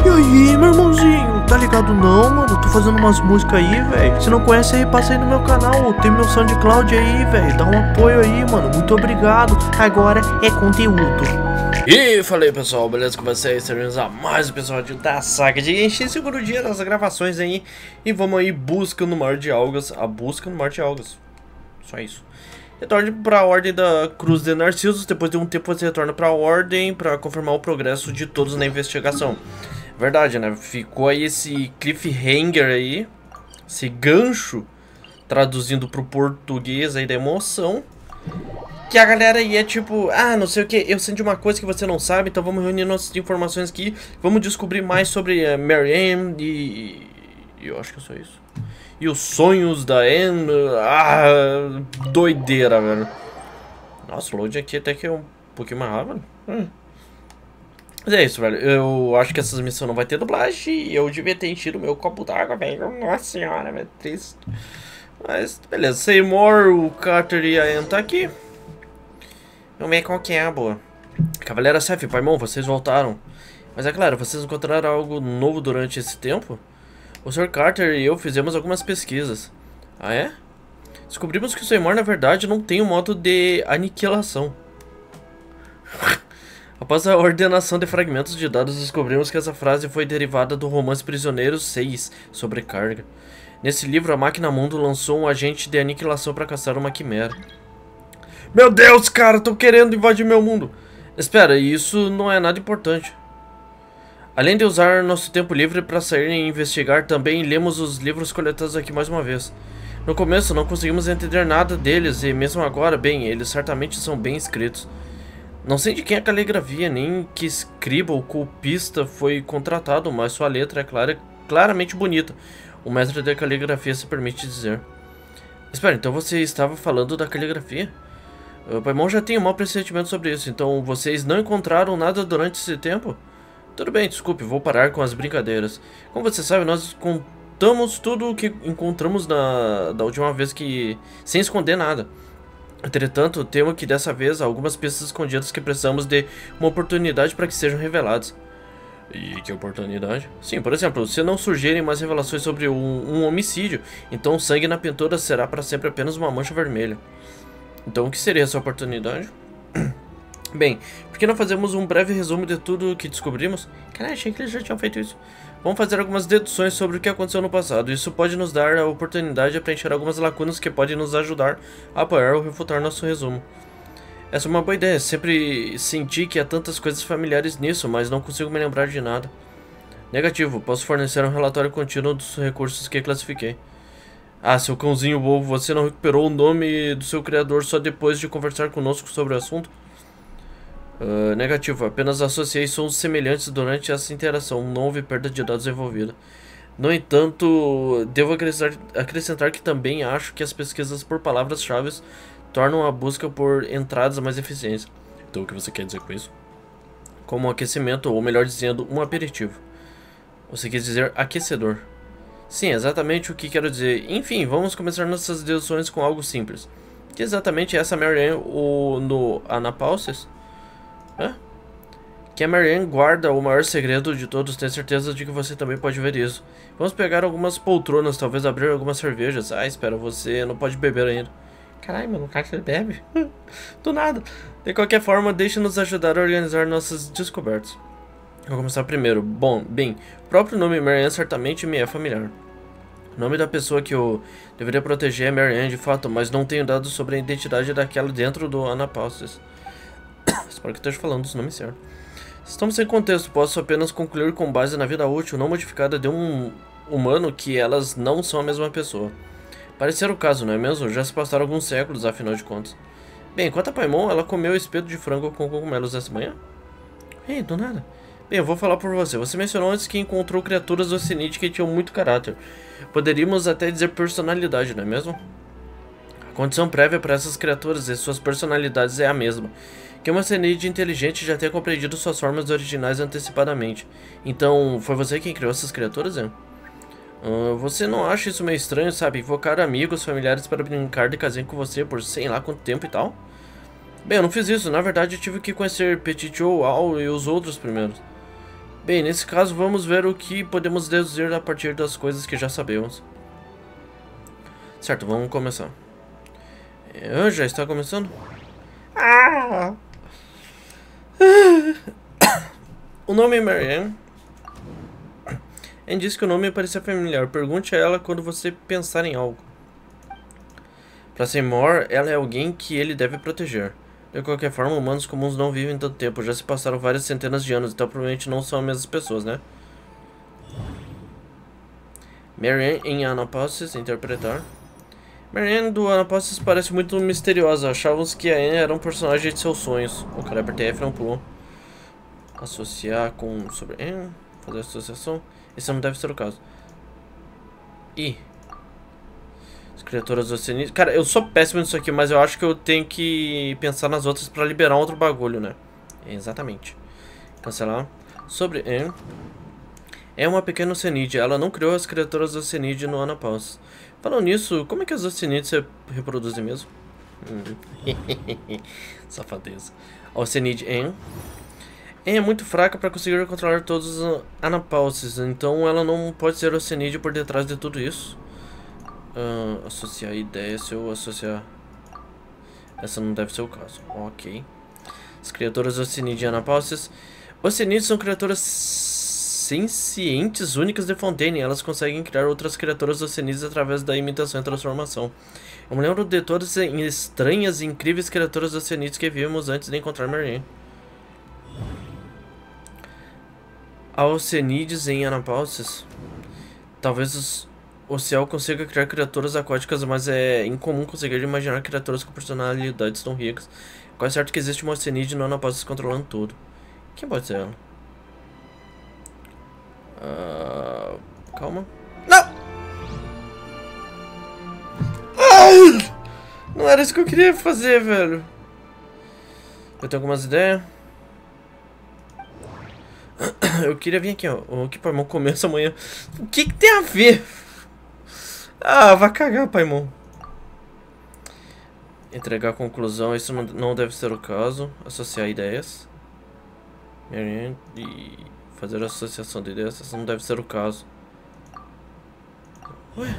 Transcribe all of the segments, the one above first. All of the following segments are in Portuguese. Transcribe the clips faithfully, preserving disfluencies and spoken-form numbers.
E aí, meu irmãozinho, tá ligado não, mano? Tô fazendo umas músicas aí, velho. Se não conhece aí, passa aí no meu canal. Tem meu SoundCloud aí, velho. Dá um apoio aí, mano. Muito obrigado. Agora é conteúdo. E falei, pessoal, beleza com vocês? Sejam a mais um episódio da saga de Genshin, segundo dia das gravações aí. E vamos aí, busca no Mar de Algas. A busca no Mar de Algas. Só isso. Retorne para a Ordem da Cruz de Narcisos. Depois de um tempo você retorna para a Ordem para confirmar o progresso de todos na investigação. Verdade, né? Ficou aí esse cliffhanger aí, esse gancho, traduzindo pro português aí da emoção, que a galera aí é tipo, ah, não sei o que, eu sei de uma coisa que você não sabe, então vamos reunir nossas informações aqui, vamos descobrir mais sobre uh, Marianne e... eu acho que é só isso. E os sonhos da Anne, ah, doideira, velho. Nossa, o load aqui até que é um pouquinho mais rápido. Hum. Mas é isso, velho. Eu acho que essas missões não vai ter dublagem. E eu devia ter enchido o meu copo d'água, velho. Nossa senhora, velho. Triste. Mas, beleza. Seymour, o Carter e a Anne tá aqui. Vamos ver qual que é a boa. Cavaleira Seth, Paimon, vocês voltaram. Mas é claro, vocês encontraram algo novo durante esse tempo? O senhor Carter e eu fizemos algumas pesquisas. Ah, é? Descobrimos que o Seymour, na verdade, não tem um modo de aniquilação. Após a ordenação de fragmentos de dados, descobrimos que essa frase foi derivada do romance Prisioneiros seis, Sobrecarga. Nesse livro, a Máquina Mundo lançou um agente de aniquilação para caçar uma quimera. Meu Deus, cara, tô querendo invadir meu mundo. Espera, isso não é nada importante. Além de usar nosso tempo livre para sair e investigar, também lemos os livros coletados aqui mais uma vez. No começo, não conseguimos entender nada deles e mesmo agora, bem, eles certamente são bem escritos. Não sei de quem é a caligrafia, nem que escriba ou copista foi contratado, mas sua letra é clara, claramente bonita. O mestre da caligrafia se permite dizer. Espera, então você estava falando da caligrafia? O Paimon já tem um mau pressentimento sobre isso, então vocês não encontraram nada durante esse tempo? Tudo bem, desculpe, vou parar com as brincadeiras. Como você sabe, nós contamos tudo o que encontramos na, da última vez que... sem esconder nada. Entretanto, temo que dessa vez há algumas pistas escondidas que precisamos de uma oportunidade para que sejam reveladas. E que oportunidade? Sim, por exemplo, se não surgirem mais revelações sobre um, um homicídio, então o sangue na pintura será para sempre apenas uma mancha vermelha. Então o que seria essa oportunidade? Bem, por que não fazemos um breve resumo de tudo o que descobrimos? Cara, achei que eles já tinham feito isso. Vamos fazer algumas deduções sobre o que aconteceu no passado. Isso pode nos dar a oportunidade de preencher algumas lacunas que podem nos ajudar a apoiar ou refutar nosso resumo. Essa é uma boa ideia. Sempre senti que há tantas coisas familiares nisso, mas não consigo me lembrar de nada. Negativo. Posso fornecer um relatório contínuo dos recursos que classifiquei. Ah, seu cãozinho bobo, você não recuperou o nome do seu criador só depois de conversar conosco sobre o assunto? Uh, negativo, apenas associei sons semelhantes durante essa interação, não houve perda de dados envolvida. No entanto, devo acrescentar, acrescentar que também acho que as pesquisas por palavras-chave tornam a busca por entradas mais eficientes. Então o que você quer dizer com isso? Como um aquecimento, ou melhor dizendo, um aperitivo. Você quer dizer aquecedor. Sim, exatamente o que quero dizer. Enfim, vamos começar nossas deduções com algo simples. Que exatamente é essa Marianne ou no Anapausis? Hã? Que a Marianne guarda o maior segredo de todos, tenho certeza de que você também pode ver isso. Vamos pegar algumas poltronas, talvez abrir algumas cervejas. Ah, espera, você não pode beber ainda. Caralho, mano, o cara bebe? Do nada. De qualquer forma, deixe-nos ajudar a organizar nossas descobertas. Vou começar primeiro. Bom, bem, o próprio nome Marianne certamente me é familiar. O nome da pessoa que eu deveria proteger é Marianne de fato, mas não tenho dados sobre a identidade daquela dentro do Anapausis. Espero que esteja falando os nomes certos. Estamos sem contexto, posso apenas concluir com base na vida útil não modificada de um humano que elas não são a mesma pessoa. Parece ser o caso, não é mesmo? Já se passaram alguns séculos, afinal de contas. Bem, quanto a Paimon, ela comeu espeto de frango com cogumelos essa manhã? Ei, do nada. Bem, eu vou falar por você. Você mencionou antes que encontrou criaturas do Oceanite que tinham muito caráter. Poderíamos até dizer personalidade, não é mesmo? A condição prévia para essas criaturas e suas personalidades é a mesma. Que uma Oceanite inteligente já tenha compreendido suas formas originais antecipadamente. Então, foi você quem criou essas criaturas, é? Uh, você não acha isso meio estranho, sabe? Invocar amigos, familiares para brincar de casinha com você por sei lá quanto tempo e tal? Bem, eu não fiz isso. Na verdade, eu tive que conhecer Petit Joe, Al e os outros primeiros. Bem, nesse caso, vamos ver o que podemos deduzir a partir das coisas que já sabemos. Certo, vamos começar. Ah, já está começando? Ah! O nome é Marianne. Anne disse que o nome parecia familiar. Pergunte a ela quando você pensar em algo. Para Seymour, ela é alguém que ele deve proteger. De qualquer forma, humanos comuns não vivem tanto tempo. Já se passaram várias centenas de anos, então provavelmente não são as mesmas pessoas, né? Marianne em Anapausis, interpretar. Marianne do Anapausis parece muito misteriosa. Achávamos que a Anne era um personagem de seus sonhos. O cara apertei F não pulou. Associar com sobre Anne. Fazer associação. Esse não deve ser o caso. Ih. As criaturas oceanídeas. Cara, eu sou péssimo nisso aqui, mas eu acho que eu tenho que pensar nas outras pra liberar outro bagulho, né? Exatamente. Cancelar. Sobre Anne. É uma pequena oceanídea. Ela não criou as criaturas oceanídeas no Anapausis. Falando nisso, como é que as oceanídeas se reproduzem mesmo? Hum. Safadeza. A oceanide Anne. Anne é muito fraca para conseguir controlar todos os Anapausis, então ela não pode ser oceanídea por detrás de tudo isso. Uh, associar ideia, se eu associar... Essa não deve ser o caso. Ok. As criaturas oceanídeas e Anapausis. Oceanídeas são criaturas sencientes únicas de Fontaine. Elas conseguem criar outras criaturas oceanídeas através da imitação e transformação. Eu me lembro de todas as estranhas e incríveis criaturas oceanídeas que vimos antes de encontrar Marianne. A Oceanides em Anapausis. Talvez os, o céu consiga criar criaturas aquáticas, mas é incomum conseguir imaginar criaturas com personalidades tão ricas. Quase certo que existe uma Oceanide no Anapausis controlando tudo. Quem pode ser ela? Uh, calma. Não! Ai! Não era isso que eu queria fazer, velho. Eu tenho algumas ideias. Eu queria vir aqui, ó. O que Paimon começa amanhã. O que que tem a ver? Ah, vai cagar, Paimon. Entregar a conclusão. Isso não deve ser o caso. Associar ideias. E fazer a associação de ideias. Isso não deve ser o caso. Ué?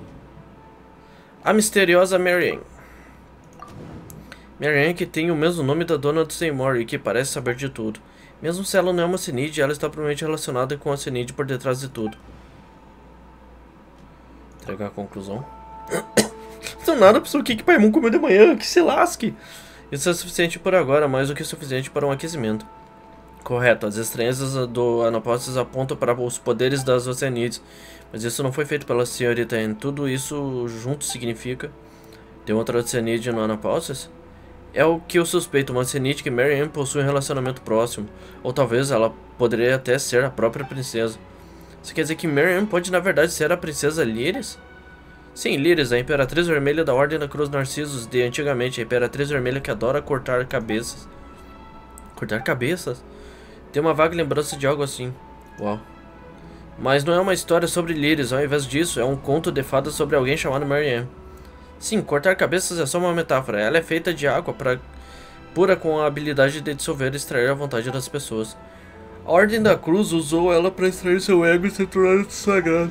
A misteriosa Marianne. Marianne, que tem o mesmo nome da dona do Seymour e que parece saber de tudo. Mesmo se ela não é uma Oceanide, ela está provavelmente relacionada com a Oceanide por detrás de tudo. Entregar a conclusão. Não nada, pessoal. O que que Paimon comeu de manhã? Que se lasque. Isso é suficiente por agora, mais do que suficiente para um aquecimento. Correto. As estranhezas do Anapausis apontam para os poderes das Oceanides. Mas isso não foi feito pela senhorita Anne. Tudo isso junto significa... Tem outra Oceanide no Anapausis? É o que eu suspeito, uma Oceanide que Marianne possui um relacionamento próximo. Ou talvez ela poderia até ser a própria princesa. Isso quer dizer que Marianne pode na verdade ser a princesa Lyris? Sim, Lyris, a Imperatriz Vermelha da Ordem da Cruz Narcisos de antigamente. A Imperatriz Vermelha que adora cortar cabeças. Cortar cabeças? Tem uma vaga lembrança de algo assim. Uau. Mas não é uma história sobre Lyris, ao invés disso, é um conto de fadas sobre alguém chamado Marianne. Sim, cortar cabeças é só uma metáfora. Ela é feita de água pra... pura com a habilidade de dissolver e extrair a vontade das pessoas. A Ordem da Cruz usou ela para extrair seu ego e se tornar sagrado.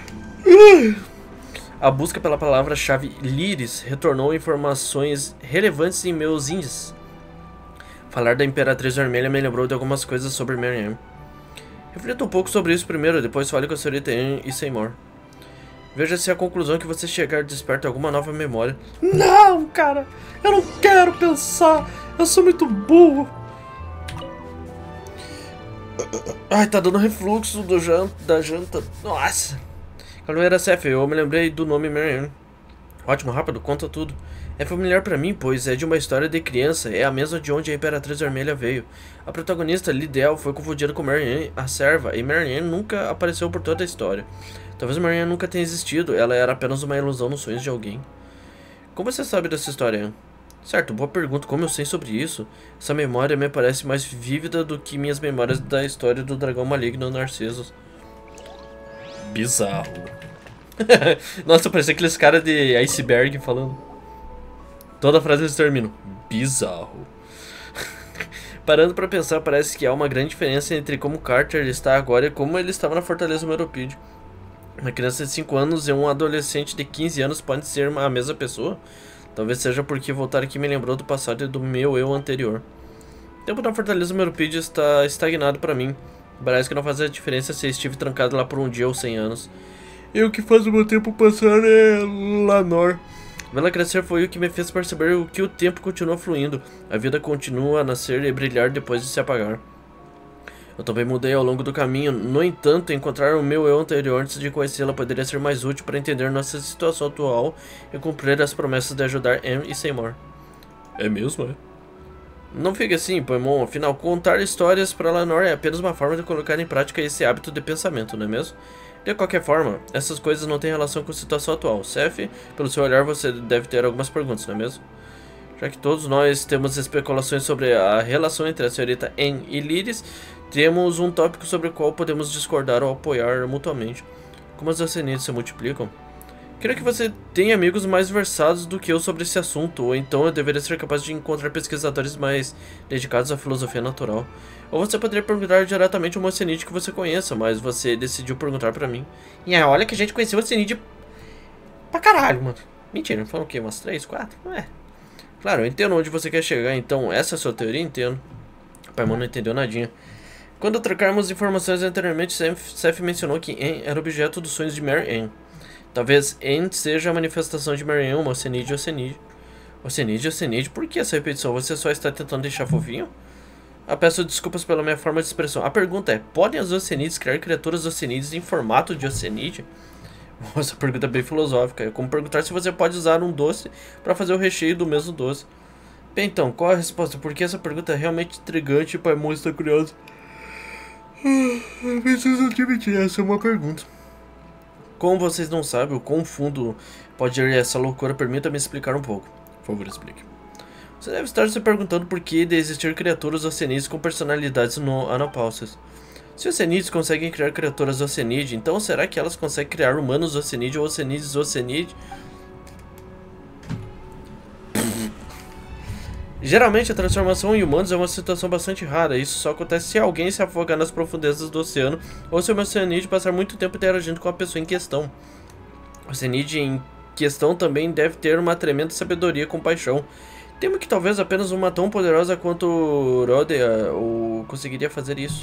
A busca pela palavra-chave Lyris retornou informações relevantes em meus índices. Falar da Imperatriz Vermelha me lembrou de algumas coisas sobre Marianne. Reflita um pouco sobre isso primeiro, depois fale com a senhorita Anne e Seymour. Veja se a conclusão que você chegar desperta alguma nova memória. Não, cara! Eu não quero pensar! Eu sou muito burro! Ai, tá dando refluxo do janta, da janta. Nossa! Caloeira Cef, eu me lembrei do nome Marianne. Ótimo, rápido, conta tudo. É familiar pra mim, pois é de uma história de criança. É a mesma de onde a Imperatriz Vermelha veio. A protagonista, Liddell, foi confundida com Marianne, a serva, e Marianne nunca apareceu por toda a história. Talvez Marianne nunca tenha existido, ela era apenas uma ilusão nos sonhos de alguém. Como você sabe dessa história, Anne? Certo, boa pergunta. Como eu sei sobre isso? Essa memória me parece mais vívida do que minhas memórias da história do dragão maligno Narcissus. Bizarro. Nossa, parecia aqueles caras de iceberg falando. Toda frase eles terminam. Bizarro. Parando pra pensar, parece que há uma grande diferença entre como Carter está agora e como ele estava na Fortaleza Meropide. Uma criança de cinco anos e um adolescente de quinze anos podem ser a mesma pessoa? Talvez seja porque voltar aqui me lembrou do passado e do meu eu anterior. O tempo na Fortaleza Meropide está estagnado pra mim. Parece que não faz a diferença se estive trancado lá por um dia ou cem anos. E o que faz o meu tempo passar é Lanor. Vê-la crescer foi o que me fez perceber o que o tempo continua fluindo. A vida continua a nascer e brilhar depois de se apagar. Eu também mudei ao longo do caminho. No entanto, encontrar o meu eu anterior antes de conhecê-la poderia ser mais útil para entender nossa situação atual e cumprir as promessas de ajudar Anne e Seymour. É mesmo, é? Não fique assim, Paimon. Afinal, contar histórias para Lanor é apenas uma forma de colocar em prática esse hábito de pensamento, não é mesmo? De qualquer forma, essas coisas não têm relação com a situação atual. Seth, pelo seu olhar, você deve ter algumas perguntas, não é mesmo? Já que todos nós temos especulações sobre a relação entre a senhorita Anne e Lyris, temos um tópico sobre o qual podemos discordar ou apoiar mutuamente. Como as ascendentes se multiplicam? Creio que você tem amigos mais versados do que eu sobre esse assunto, ou então eu deveria ser capaz de encontrar pesquisadores mais dedicados à filosofia natural. Ou você poderia perguntar diretamente a uma Oceanide que você conheça, mas você decidiu perguntar pra mim. E é, olha que a gente conheceu a Oceanide pra caralho, mano. Mentira, foram o quê? Umas três, quatro? Não é. Claro, eu entendo onde você quer chegar, então essa é a sua teoria, entendo. O Paimon não entendeu nadinha. Quando trocarmos informações anteriormente, Seth mencionou que Anne era objeto dos sonhos de Mary Ann. Talvez Anne seja a manifestação de Mary Ann, uma Oceanide Oceanide. Oceanide Oceanide, por que essa repetição? Você só está tentando deixar fofinho? Ah, peço desculpas pela minha forma de expressão. A pergunta é, podem as Oceanides criar criaturas Oceanides em formato de Oceanide? Essa pergunta é bem filosófica. É como perguntar se você pode usar um doce para fazer o recheio do mesmo doce. Bem, então, qual a resposta? Porque essa pergunta é realmente intrigante e o Paimon está curioso. Eu preciso admitir, essa é uma pergunta. Como vocês não sabem o quão fundo pode ir essa loucura, permita-me explicar um pouco. Por favor, explique. Você deve estar se perguntando por que de existir criaturas Oceanides com personalidades no Anapausis. Se Oceanides conseguem criar criaturas Oceanide, então será que elas conseguem criar humanos Oceanide ou Oceanides Oceanide? Geralmente a transformação em humanos é uma situação bastante rara. Isso só acontece se alguém se afogar nas profundezas do oceano ou se o Oceanide passar muito tempo interagindo com a pessoa em questão. O Oceanide em questão também deve ter uma tremenda sabedoria e compaixão. Temo que talvez apenas uma tão poderosa quanto Rhodia ou conseguiria fazer isso.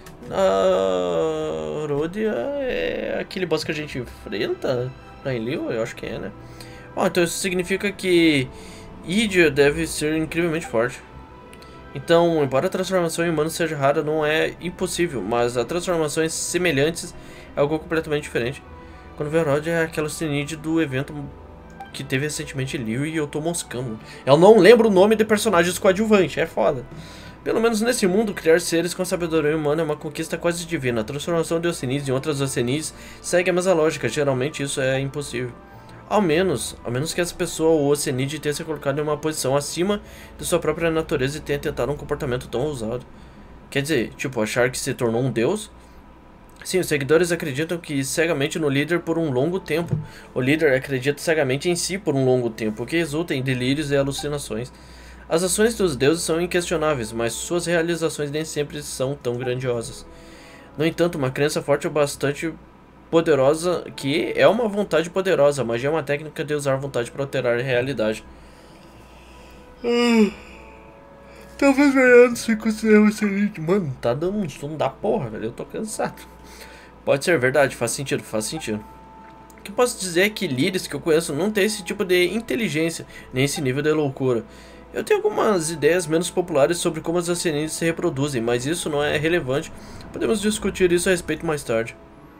A Rhodia é aquele boss que a gente enfrenta na Enlil? Eu acho que é, né? Bom, então isso significa que Idia deve ser incrivelmente forte. Então, embora a transformação em humano seja rara, não é impossível, mas a transformações semelhantes é algo completamente diferente. Quando vê a Rhodia é aquela Oceanide do evento que teve recentemente Liu e eu tô moscando. Eu não lembro o nome de personagens coadjuvantes, é foda. Pelo menos nesse mundo, criar seres com sabedoria humana é uma conquista quase divina. A transformação de Oceanides em outras Oceanides segue a mesma lógica, geralmente isso é impossível. Ao menos, ao menos que essa pessoa ou Oceanide tenha se colocado em uma posição acima de sua própria natureza e tenha tentado um comportamento tão ousado. Quer dizer, tipo, achar que se tornou um deus? Sim, os seguidores acreditam que cegamente no líder por um longo tempo. O líder acredita cegamente em si por um longo tempo, o que resulta em delírios e alucinações. As ações dos deuses são inquestionáveis, mas suas realizações nem sempre são tão grandiosas. No entanto, uma crença forte o bastante poderosa, que é uma vontade poderosa. A magia é uma técnica de usar a vontade para alterar a realidade. Ah, talvez Mariano se considere um excelente. Mano, tá dando um sono da porra, velho. Eu tô cansado. Pode ser verdade, faz sentido, faz sentido. O que eu posso dizer é que líderes que eu conheço não tem esse tipo de inteligência, nem esse nível de loucura. Eu tenho algumas ideias menos populares sobre como as Oceanides se reproduzem, mas isso não é relevante. Podemos discutir isso a respeito mais tarde.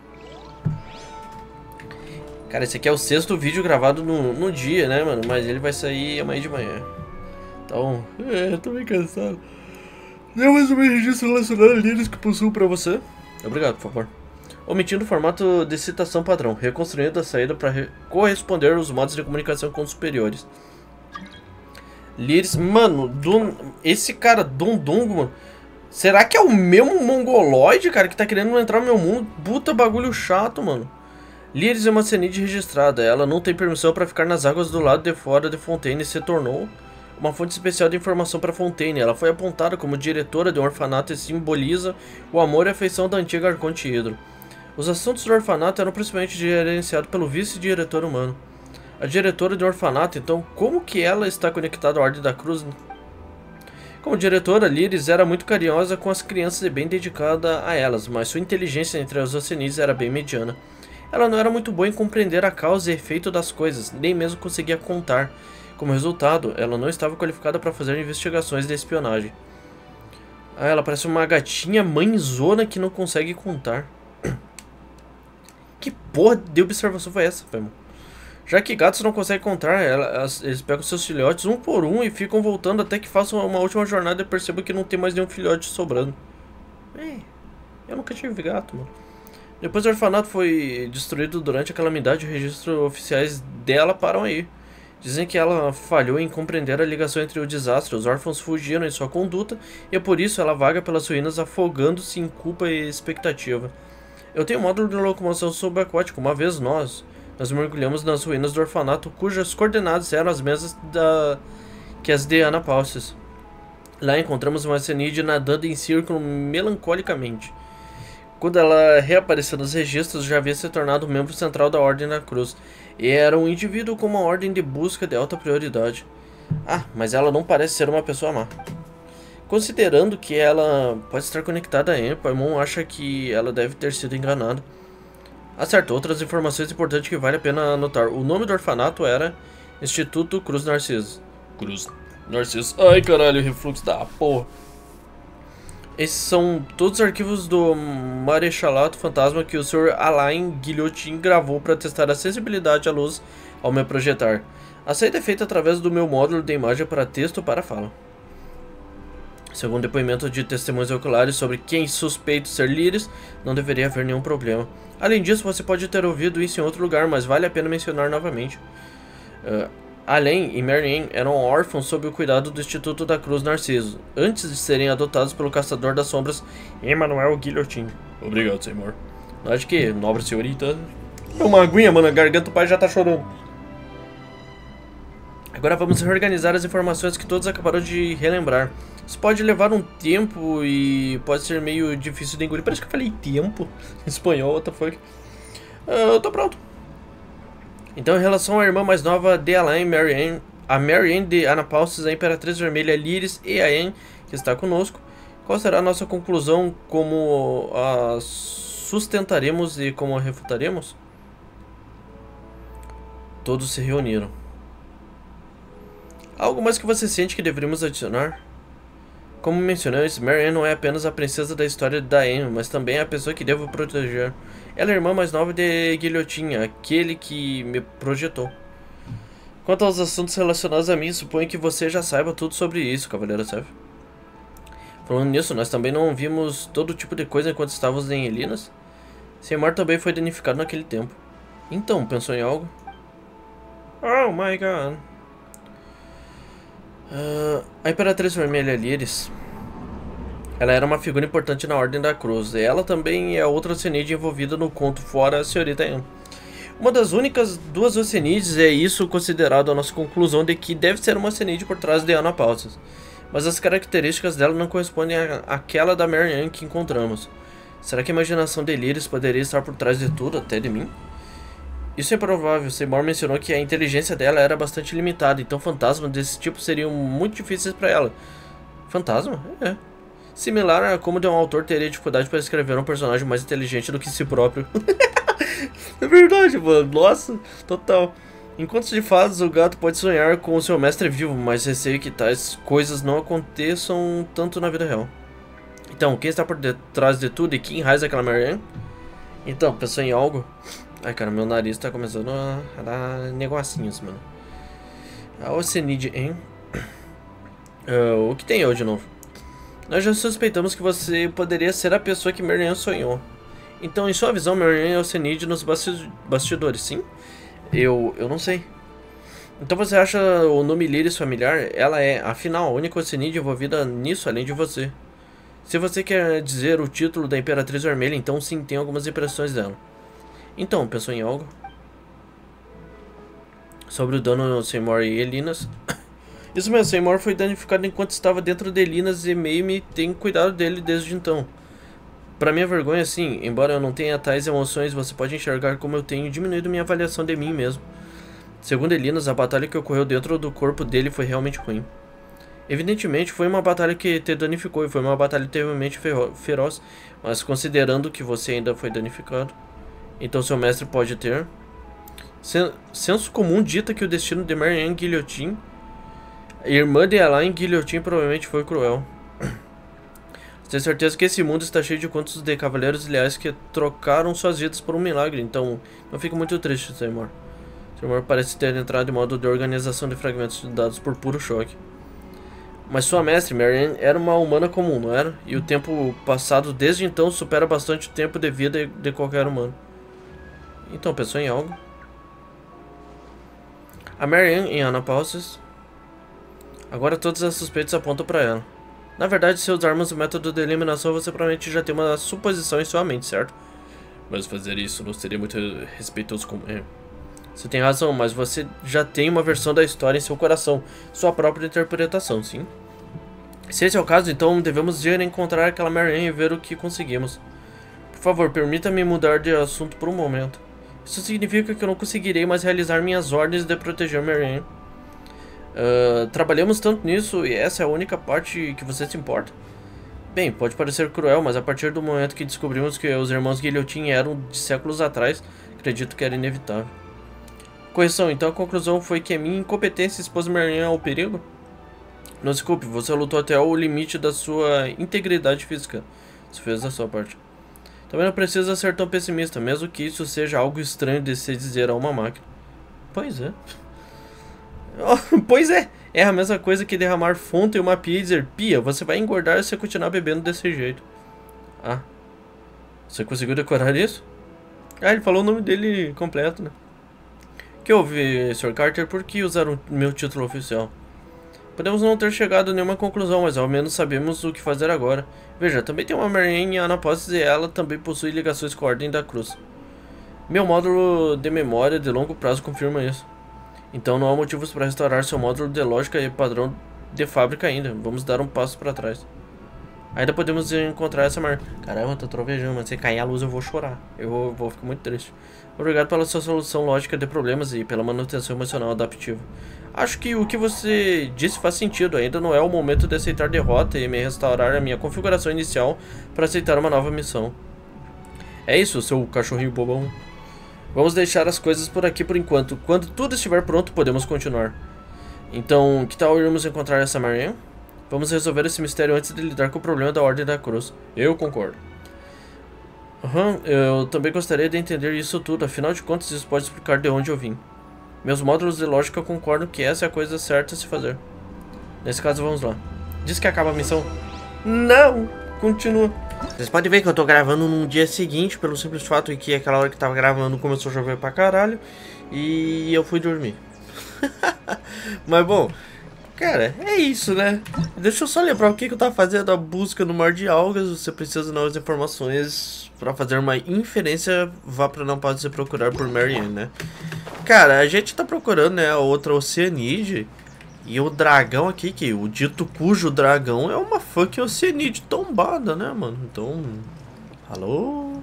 Cara, esse aqui é o sexto vídeo gravado no, no dia, né, mano? Mas ele vai sair amanhã de manhã. Então, é, tô meio cansado. Dê mais um registro relacionado a líderes que possuo pra você. Obrigado, por favor. Omitindo o formato de citação padrão, reconstruindo a saída para corresponder aos modos de comunicação com os superiores. Líderes, mano, Dun, esse cara, Dundungo, mano. Será que é o mesmo mongoloide, cara, que tá querendo entrar no meu mundo? Puta bagulho chato, mano. Lyris é uma Oceanide registrada. Ela não tem permissão para ficar nas águas do lado de fora de Fontaine e se tornou... uma fonte especial de informação para Fontaine. Ela foi apontada como diretora de um orfanato e simboliza o amor e a afeição da antiga Arconte Hidro. Os assuntos do orfanato eram principalmente gerenciados pelo vice-diretor humano. A diretora de um orfanato, então, como que ela está conectada à Ordem da Cruz? Como diretora, Lyris era muito carinhosa com as crianças e bem dedicada a elas, mas sua inteligência entre as Oceanides era bem mediana. Ela não era muito boa em compreender a causa e efeito das coisas, nem mesmo conseguia contar. Como resultado, ela não estava qualificada para fazer investigações de espionagem. Ah, ela parece uma gatinha mãezona que não consegue contar. Que porra de observação foi essa, pai, mano? Já que gatos não conseguem contar, elas, eles pegam seus filhotes um por um e ficam voltando até que façam uma última jornada e percebam que não tem mais nenhum filhote sobrando. É, eu nunca tive gato, mano. Depois o orfanato foi destruído durante a calamidade, os registros oficiais dela param aí. Dizem que ela falhou em compreender a ligação entre o desastre, os órfãos fugiram em sua conduta e é por isso ela vaga pelas ruínas afogando-se em culpa e expectativa. Eu tenho um módulo de locomoção subaquático. Uma vez nós, nós mergulhamos nas ruínas do orfanato cujas coordenadas eram as mesmas da... que as de Anapausis. Lá encontramos uma Oceanide nadando em círculo melancolicamente. Quando ela reapareceu nos registros, já havia se tornado membro central da Ordem da Cruz, e era um indivíduo com uma ordem de busca de alta prioridade. Ah, mas ela não parece ser uma pessoa má. Considerando que ela pode estar conectada a Em, Paimon acha que ela deve ter sido enganada. Ah, certo, outras informações importantes que vale a pena anotar. O nome do orfanato era Instituto Cruz Narciso. Cruz Narciso. Ai, caralho, refluxo da porra. Esses são todos os arquivos do Marechalato Fantasma que o senhor Alain Guillotin gravou para testar a sensibilidade à luz ao me projetar. A saída é feita através do meu módulo de imagem para texto para fala. Segundo depoimento de testemunhas oculares sobre quem suspeito ser Lyris, não deveria haver nenhum problema. Além disso, você pode ter ouvido isso em outro lugar, mas vale a pena mencionar novamente. Uh, Alain e Marianne eram órfãos sob o cuidado do Instituto da Cruz Narciso, antes de serem adotados pelo Caçador das Sombras, Emmanuel Guillotin. Obrigado, senhor. Acho que, nobre senhorita... É uma aguinha, mano, a garganta do pai já tá chorando. Agora vamos reorganizar as informações que todos acabaram de relembrar. Isso pode levar um tempo e pode ser meio difícil de engolir. Parece que eu falei tempo em espanhol, what the fuck. Uh, eu tô pronto. Então, em relação à irmã mais nova de Alain, Marianne, a Marianne de Anapausis, a Imperatriz Vermelha Lyris e a Em, que está conosco, qual será a nossa conclusão, como a sustentaremos e como a refutaremos? Todos se reuniram. Algo mais que você sente que deveríamos adicionar? Como mencionamos, Marianne não é apenas a princesa da história da Em, mas também a pessoa que devo proteger. Ela é a irmã mais nova de Guilhotin, aquele que me projetou. Quanto aos assuntos relacionados a mim, suponho que você já saiba tudo sobre isso, Cavaleiro Seth. Falando nisso, nós também não vimos todo tipo de coisa enquanto estávamos em Elinas. Seymour também foi danificado naquele tempo. Então, pensou em algo? Oh my god. Uh, a Imperatriz Vermelha Lyris, ela era uma figura importante na Ordem da Cruz, e ela também é outra Oceanide envolvida no conto, fora a senhorita Em. Uma das únicas duas Oceanides, é isso considerado a nossa conclusão de que deve ser uma Oceanide por trás de Anapausis, mas as características dela não correspondem àquela da Marianne que encontramos. Será que a imaginação de Lyris poderia estar por trás de tudo, até de mim? Isso é provável. Seymour mencionou que a inteligência dela era bastante limitada, então fantasmas desse tipo seriam muito difíceis para ela. Fantasma? É. Similar a como de um autor teria dificuldade para escrever um personagem mais inteligente do que si próprio. É verdade, mano. Nossa, total. Em contos de fadas, o gato pode sonhar com o seu mestre vivo, mas receio que tais coisas não aconteçam tanto na vida real. Então, quem está por detrás de tudo e quem raiz aquela Marianne? Então, pensou em algo? Ai, cara, meu nariz tá começando a, a dar negocinhos, mano. A Oceanide Em. Uh, o que tem eu de novo? Nós já suspeitamos que você poderia ser a pessoa que Marianne sonhou. Então, em sua visão, Marianne é Oceanide nos basti bastidores, sim? Eu, eu não sei. Então você acha o nome Lyris familiar? Ela é, afinal, a única Oceanide envolvida nisso, além de você. Se você quer dizer o título da Imperatriz Vermelha, então sim, tem algumas impressões dela. Então, pensou em algo? Sobre o dono Seymour e Elinas. Isso mesmo, Seymour foi danificado enquanto estava dentro de Linas e Mamie tem cuidado dele desde então. Pra minha vergonha, sim, embora eu não tenha tais emoções, você pode enxergar como eu tenho diminuído minha avaliação de mim mesmo. Segundo Elinas, a batalha que ocorreu dentro do corpo dele foi realmente ruim. Evidentemente, foi uma batalha que te danificou e foi uma batalha terrivelmente feroz, mas considerando que você ainda foi danificado, então seu mestre pode ter... Sen senso comum dita que o destino de Marianne Guillotine, irmã de Alain Guillotine, provavelmente foi cruel. Tenho certeza que esse mundo está cheio de contos de cavaleiros leais que trocaram suas vidas por um milagre, então não fico muito triste, Seymour. Seymour parece ter entrado em modo de organização de fragmentos de dados por puro choque. Mas sua mestre, Marianne, era uma humana comum, não era? E o tempo passado desde então supera bastante o tempo de vida de qualquer humano. Então, pensou em algo? A Marianne em Anapausis. Agora todas as suspeitas apontam para ela. Na verdade, se usarmos o método de eliminação, você provavelmente já tem uma suposição em sua mente, certo? Mas fazer isso não seria muito respeitoso com... É. Você tem razão, mas você já tem uma versão da história em seu coração. Sua própria interpretação, sim. Se esse é o caso, então devemos ir encontrar aquela Marianne e ver o que conseguimos. Por favor, permita-me mudar de assunto por um momento. Isso significa que eu não conseguirei mais realizar minhas ordens de proteger Marianne. Uh, trabalhamos tanto nisso e essa é a única parte que você se importa? Bem, pode parecer cruel, mas a partir do momento que descobrimos que os irmãos Guillotine eram de séculos atrás, acredito que era inevitável. Correção, então a conclusão foi que a minha incompetência expôs Marianne ao perigo? Não se culpe, você lutou até o limite da sua integridade física. Você fez a sua parte. Também não precisa ser tão pessimista, mesmo que isso seja algo estranho de se dizer a uma máquina. Pois é. Pois é, é a mesma coisa que derramar fonte em uma pia e dizer: Pia, você vai engordar se continuar bebendo desse jeito. Ah, você conseguiu decorar isso? Ah, ele falou o nome dele completo, né? Que houve, senhor Carter? Por que usar o meu título oficial? Podemos não ter chegado a nenhuma conclusão, mas ao menos sabemos o que fazer agora. Veja, também tem uma Marianne em Anapausis e ela também possui ligações com a Ordem da Cruz. Meu módulo de memória de longo prazo confirma isso. Então não há motivos para restaurar seu módulo de lógica e padrão de fábrica ainda. Vamos dar um passo para trás. Ainda podemos encontrar essa mar... Caramba, tô trovejando, mas se cair a luz eu vou chorar. Eu vou, vou ficar muito triste. Obrigado pela sua solução lógica de problemas e pela manutenção emocional adaptiva. Acho que o que você disse faz sentido. Ainda não é o momento de aceitar derrota e me restaurar a minha configuração inicial para aceitar uma nova missão. É isso, seu cachorrinho bobão. Vamos deixar as coisas por aqui por enquanto. Quando tudo estiver pronto, podemos continuar. Então, que tal irmos encontrar essa Marianne? Vamos resolver esse mistério antes de lidar com o problema da Ordem da Cruz. Eu concordo. Uhum, eu também gostaria de entender isso tudo. Afinal de contas, isso pode explicar de onde eu vim. Meus módulos de lógica concordam que essa é a coisa certa a se fazer. Nesse caso, vamos lá. Diz que acaba a missão? Não! Continua. Vocês podem ver que eu tô gravando num dia seguinte, pelo simples fato de que aquela hora que tava gravando começou a chover pra caralho. E eu fui dormir. Mas bom, cara, é isso, né? Deixa eu só lembrar o que, que eu tava fazendo. A busca no mar de algas. Você precisa de novas informações pra fazer uma inferência. Vá pra não pode se procurar por Marianne, né? Cara, a gente tá procurando, né, a outra Oceanide. E o dragão aqui, que o dito cujo dragão é uma fucking Oceanide tombada, né, mano? Então... Alô?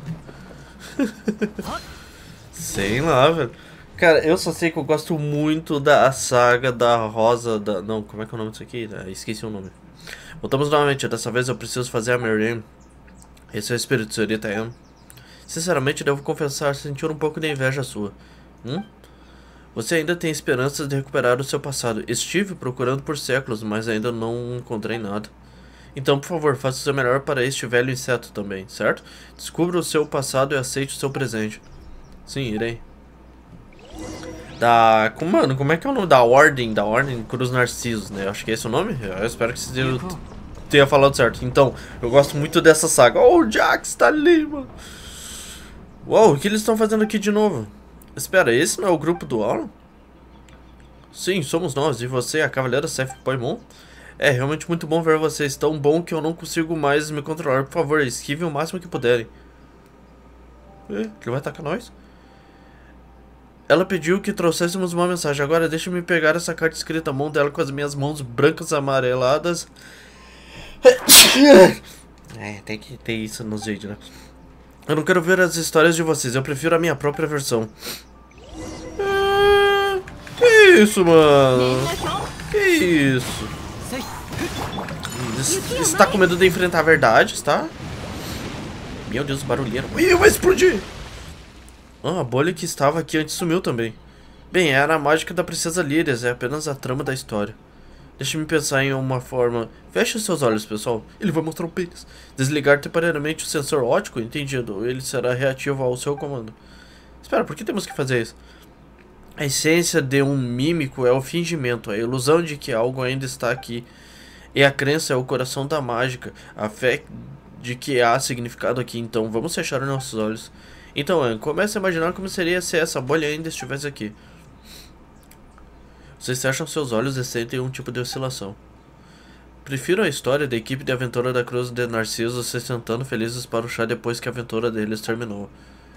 Sei lá, velho. Cara, eu só sei que eu gosto muito da saga da Rosa da... Não, como é que é o nome disso aqui? Ah, esqueci o nome. Voltamos novamente. Dessa vez eu preciso fazer a Marianne. Esse é o espírito, senhorita Anne. Sinceramente, devo confessar sentir um pouco de inveja sua. Hum? Você ainda tem esperanças de recuperar o seu passado. Estive procurando por séculos, mas ainda não encontrei nada. Então, por favor, faça o seu melhor para este velho inseto também, certo? Descubra o seu passado e aceite o seu presente. Sim, irei. Da... Mano, como é que é o nome da Ordem? Da Ordem Cruz Narcisos, né? Acho que é esse o nome? Eu espero que você tenha falado certo. Então, eu gosto muito dessa saga. Oh, o Jax tá ali, mano. Uou, o que eles estão fazendo aqui de novo? Espera, esse não é o grupo do Alan? Sim, somos nós. E você, a Cavaleira Seth Poimon? É realmente muito bom ver vocês. Tão bom que eu não consigo mais me controlar. Por favor, esquive o máximo que puderem. Ele vai atacar nós? Ela pediu que trouxéssemos uma mensagem. Agora deixa-me pegar essa carta escrita à mão dela com as minhas mãos brancas amareladas. É, tem que ter isso nos vídeos, né? Eu não quero ver as histórias de vocês, eu prefiro a minha própria versão. Ah, que isso, mano? Que isso? Você tá com medo de enfrentar a verdade, tá? Meu Deus, barulheiro. Ih, vai explodir! Ah, a bolha que estava aqui antes sumiu também. Bem, era a mágica da Princesa Lyrias, é apenas a trama da história. Deixa-me pensar em uma forma... Feche seus olhos, pessoal. Ele vai mostrar o pênis. Desligar temporariamente o sensor óptico, entendido. Ele será reativo ao seu comando. Espera, por que temos que fazer isso? A essência de um mímico é o fingimento, a ilusão de que algo ainda está aqui. E a crença é o coração da mágica, a fé de que há significado aqui. Então, vamos fechar os nossos olhos. Então, Anne, comece a imaginar como seria se essa bolha ainda estivesse aqui. Vocês fecham seus olhos e sentem um tipo de oscilação. Prefiro a história da equipe de aventura da Cruz de Narciso se sentando felizes para o chá depois que a aventura deles terminou.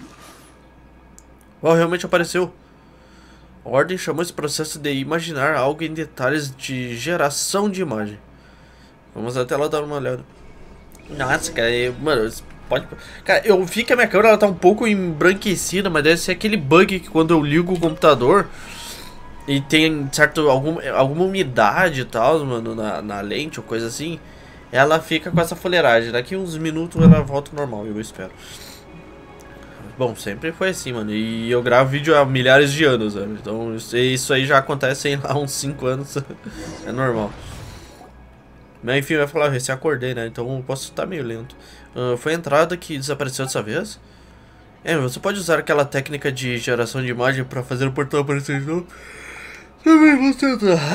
Uau, realmente apareceu! A Ordem chamou esse processo de imaginar algo em detalhes de geração de imagem. Vamos até lá dar uma olhada. Nossa, cara, eu, mano, pode... Cara, eu vi que a minha câmera ela tá um pouco embranquecida, mas deve ser aquele bug que quando eu ligo o computador e tem certo, algum, alguma umidade e tal, mano, na, na lente ou coisa assim, ela fica com essa folheiragem. Daqui uns minutos ela volta ao normal, eu espero. Bom, sempre foi assim, mano, e eu gravo vídeo há milhares de anos, velho. Então isso aí já acontece, sei lá, uns cinco anos, é normal. Mas enfim, eu ia falar, eu recém acordei, né, então eu posso estar meio lento. Uh, foi a entrada que desapareceu dessa vez? É, você pode usar aquela técnica de geração de imagem pra fazer o portão aparecer de novo? Também você...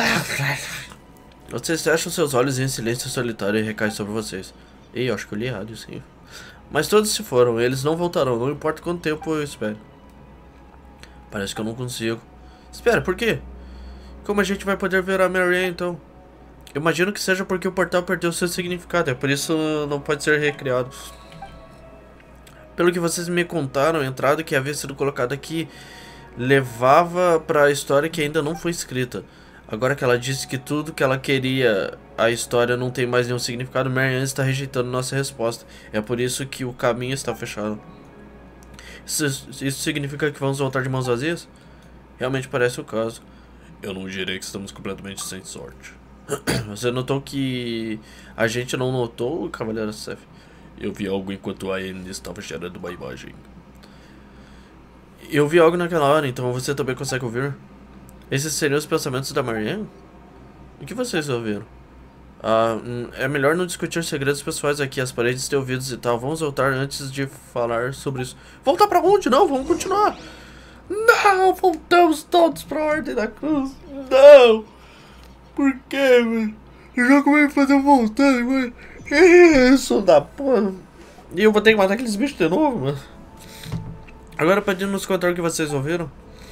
Vocês fecham seus olhos em silêncio solitário e recai sobre vocês. Ih, eu acho que eu li errado isso aí. Mas todos se foram, eles não voltarão, não importa quanto tempo eu espero. Parece que eu não consigo. Espera, por quê? Como a gente vai poder ver a Marianne então? Eu imagino que seja porque o portal perdeu seu significado, é por isso não pode ser recriado. Pelo que vocês me contaram, a entrada que havia sido colocada aqui levava para a história que ainda não foi escrita. Agora que ela disse que tudo que ela queria, a história não tem mais nenhum significado, Marianne está rejeitando nossa resposta. É por isso que o caminho está fechado. Isso, isso significa que vamos voltar de mãos vazias? Realmente parece o caso. Eu não direi que estamos completamente sem sorte. Você notou que a gente não notou, Cavaleiro Seth? Eu vi algo enquanto a Anne estava gerando uma imagem. Eu vi algo naquela hora, então você também consegue ouvir? Esses seriam os pensamentos da Marianne? O que vocês ouviram? Ah, é melhor não discutir segredos pessoais aqui, as paredes têm ouvidos e tal. Vamos voltar antes de falar sobre isso. Voltar pra onde? Não, vamos continuar. Não, voltamos todos pra Ordem da Cruz. Não. Por quê, velho? O jogo vai fazer eu voltar, mano. Que isso da porra. E eu vou ter que matar aqueles bichos de novo, mano. Agora pode nos contar o que vocês ouviram?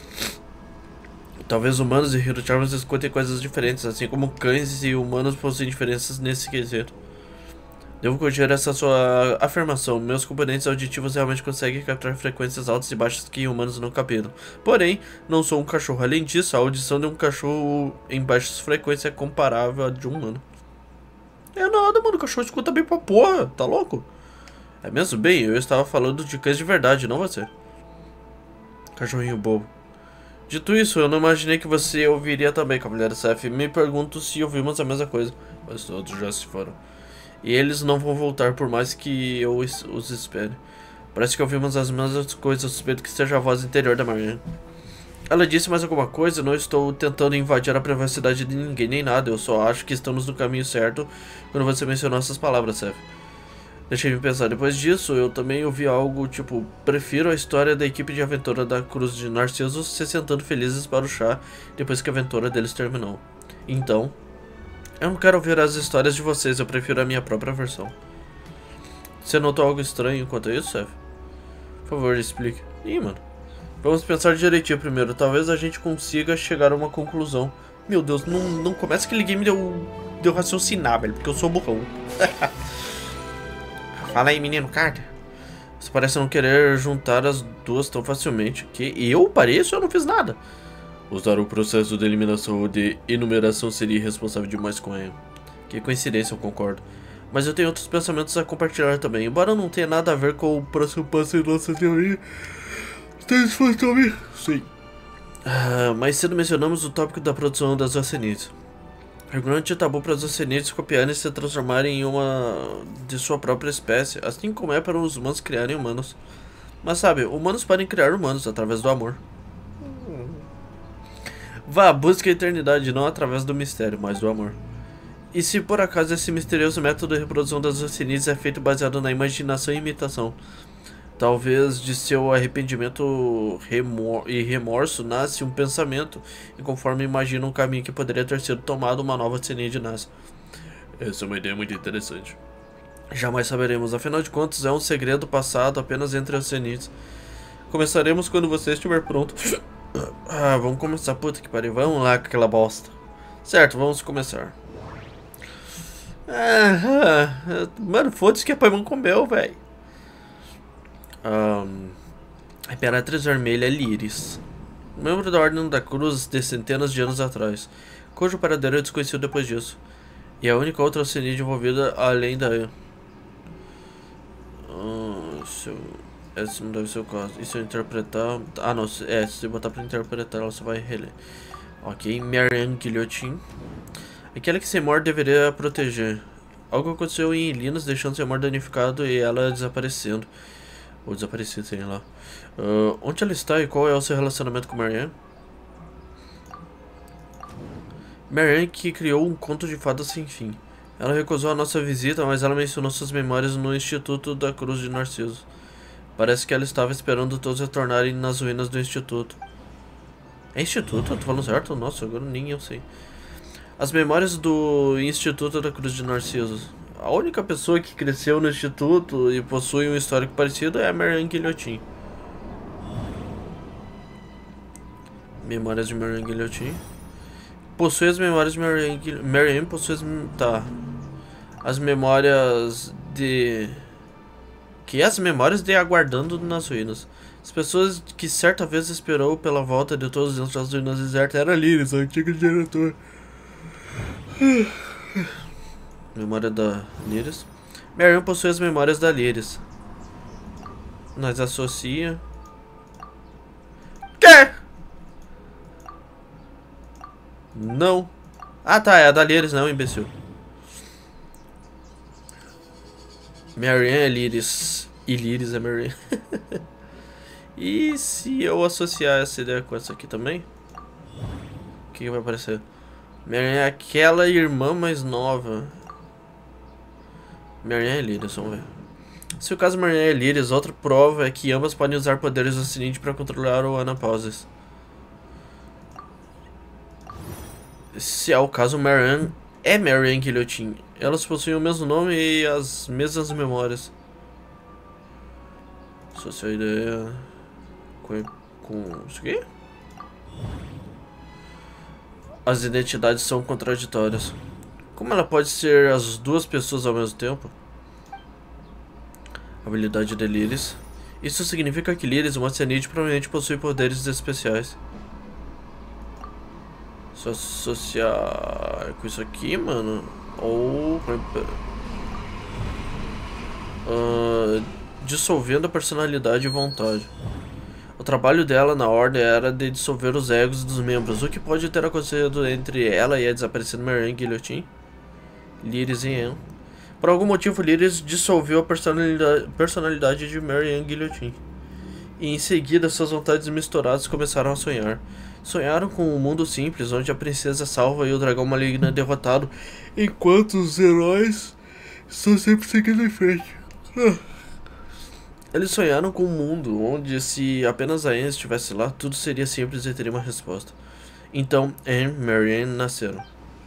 Talvez humanos e Hero Charmers escutem coisas diferentes, assim como cães e humanos possuem diferenças nesse quesito. Devo corrigir essa sua afirmação. Meus componentes auditivos realmente conseguem captar frequências altas e baixas que humanos não captam. Porém, não sou um cachorro. Além disso, a audição de um cachorro em baixas frequências é comparável à de um humano. É nada, mano. O cachorro escuta bem pra porra. Tá louco? É mesmo? Bem, eu estava falando de cães de verdade, não você. Cachorrinho bobo. Dito isso, eu não imaginei que você ouviria também, Cavaleiro Seth. Me pergunto se ouvimos a mesma coisa. Mas todos já se foram. E eles não vão voltar por mais que eu os espere. Parece que ouvimos as mesmas coisas. Eu suspeito que seja a voz interior da Marianne. Ela disse mais alguma coisa? Não estou tentando invadir a privacidade de ninguém nem nada. Eu só acho que estamos no caminho certo quando você mencionou essas palavras, Seth. Deixei-me pensar. Depois disso, eu também ouvi algo tipo: prefiro a história da equipe de aventura da Cruz de Narciso se sentando felizes para o chá depois que a aventura deles terminou. Então, eu não quero ouvir as histórias de vocês, eu prefiro a minha própria versão. Você notou algo estranho enquanto isso, Seth? Por favor, explique. Ih, mano. Vamos pensar direitinho primeiro. Talvez a gente consiga chegar a uma conclusão. Meu Deus, não, não começa aquele game deu, deu raciocinar, velho, porque eu sou burrão. Fala aí, menino Carter. Você parece não querer juntar as duas tão facilmente. Que eu pareço? Eu não fiz nada. Usar o processo de eliminação ou de enumeração seria irresponsável demais com ele. Que coincidência, eu concordo. Mas eu tenho outros pensamentos a compartilhar também. Embora não tenha nada a ver com o próximo passo em nossa teoria. Está disposto a ouvir? Sim. Ah, mais cedo mencionamos o tópico da produção das ocenites. É grande tabu para os ocenites copiarem e se transformarem em uma de sua própria espécie, assim como é para os humanos criarem humanos. Mas sabe, humanos podem criar humanos através do amor. Vá, busque a eternidade não através do mistério, mas do amor. E se por acaso esse misterioso método de reprodução das ocenites é feito baseado na imaginação e imitação? Talvez de seu arrependimento remor e remorso nasce um pensamento, e conforme imagina um caminho que poderia ter sido tomado, uma nova ocenide nasce. Essa é uma ideia muito interessante. Jamais saberemos, afinal de contas é um segredo passado apenas entre os ocenites. Começaremos quando você estiver pronto. Ah, vamos começar, puta que pariu, vamos lá com aquela bosta. Certo, vamos começar. Ah, ah, mano, foda-se que a Paimon comeu, velho. Um, a Imperatriz Vermelha é Lyris, membro da Ordem da Cruz de centenas de anos atrás, cujo paradeiro é desconhecido depois disso. E a única outra ocenide envolvida além da... Uh, isso, esse não deve ser o caso. E se eu interpretar... Ah não, é, se eu botar pra interpretar ela só vai reler. Ok, Marianne Guillotin. Aquela que Seymour deveria proteger. Algo aconteceu em Linas, deixando Seymour danificado e ela desaparecendo. Ou desaparecido, sei lá. Uh, onde ela está e qual é o seu relacionamento com Marianne? Marianne que criou um conto de fadas sem fim. Ela recusou a nossa visita, mas ela mencionou suas memórias no Instituto da Cruz de Narciso. Parece que ela estava esperando todos retornarem nas ruínas do Instituto. É Instituto? Eu tô falando certo? Nossa, agora nem eu sei. As memórias do Instituto da Cruz de Narciso. A única pessoa que cresceu no Instituto e possui um histórico parecido é a Marianne Guillotin. Memórias de Marianne Guillotin. Possui as memórias de Marianne Guillotin. Marianne possui as... Tá. As memórias de... Que as memórias de aguardando nas ruínas. As pessoas que certa vez esperou pela volta de todos dentro das ruínas desertas era Lyris, a antiga diretora. Memória da Lyris. Marianne possui as memórias da Lyris. Nós associa. Quê? Não. Ah tá, é a da Lyris, não, imbecil. Marianne é Lyris. E Lyris é Marianne. E se eu associar essa ideia com essa aqui também? O que, que vai aparecer? Marianne é aquela irmã mais nova. Marianne é Lyris, vamos ver. Se o caso Marianne é Lyris, outra prova é que ambas podem usar poderes do Ocenide para controlar o Anapauses. Se é o caso, Marianne é Marianne Guillotin. Elas possuem o mesmo nome e as mesmas memórias. Associar a ideia com, com isso aqui? As identidades são contraditórias. Como ela pode ser as duas pessoas ao mesmo tempo? Habilidade de Lyris. Isso significa que Lyris, uma Ocenide, provavelmente possui poderes especiais. Só associar com isso aqui, mano. Ou... Uh, dissolvendo a personalidade e vontade. O trabalho dela na ordem era de dissolver os egos dos membros. O que pode ter acontecido entre ela e a desaparecida Marianne Guillotin? Lyris e Anne. Por algum motivo, Lyris dissolveu a personalidade, personalidade de Marianne Guillotin. E em seguida, suas vontades misturadas começaram a sonhar. Sonharam com um mundo simples, onde a princesa é salva e o dragão maligno é derrotado, enquanto os heróis estão sempre seguindo em frente. Eles sonharam com um mundo onde, se apenas a Anne estivesse lá, tudo seria simples e teria uma resposta. Então, Anne e Marianne nasceram.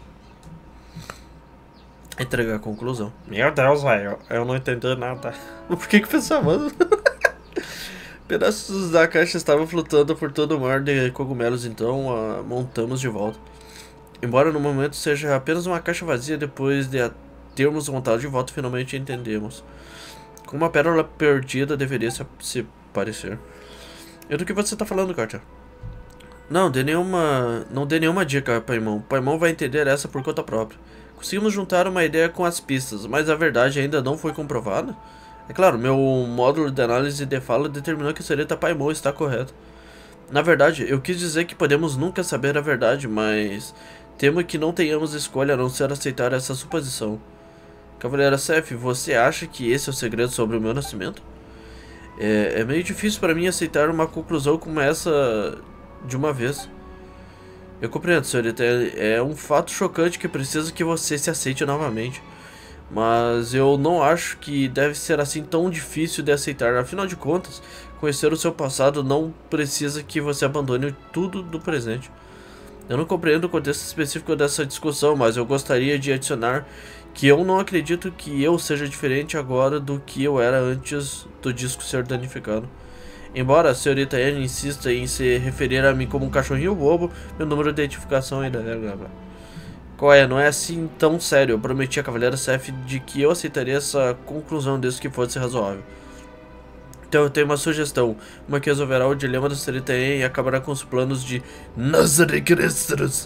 Entregar a conclusão. Meu Deus, velho, eu não entendi nada. Por que que pensava? Pedaços da caixa estavam flutuando por todo o mar de cogumelos, então a montamos de volta. Embora no momento seja apenas uma caixa vazia, depois de a termos montado de volta, finalmente entendemos. Como uma pérola perdida deveria se, se parecer. E do que você tá falando, Carter? Não, dê nenhuma, não dê nenhuma dica, Paimon. Paimon vai entender essa por conta própria. Conseguimos juntar uma ideia com as pistas, mas a verdade ainda não foi comprovada? É claro, meu módulo de análise de fala determinou que a senhorita Paimon está correta. Na verdade, eu quis dizer que podemos nunca saber a verdade, mas temo que não tenhamos escolha a não ser aceitar essa suposição. Cavaleira Seth, você acha que esse é o segredo sobre o meu nascimento? É, é meio difícil para mim aceitar uma conclusão como essa de uma vez. Eu compreendo, senhorita. É, é um fato chocante que precisa que você se aceite novamente. Mas eu não acho que deve ser assim tão difícil de aceitar. Afinal de contas, conhecer o seu passado não precisa que você abandone tudo do presente. Eu não compreendo o contexto específico dessa discussão, mas eu gostaria de adicionar que eu não acredito que eu seja diferente agora do que eu era antes do disco ser danificado. Embora a senhorita Anne insista em se referir a mim como um cachorrinho bobo, meu número de identificação ainda é... Blá, blá. Qual é? Não é assim tão sério. Eu prometi à Cavaleira Seth de que eu aceitaria essa conclusão desde que fosse razoável. Então eu tenho uma sugestão. Uma que resolverá o dilema da senhorita Anne e acabará com os planos de Nazaré-Crestos.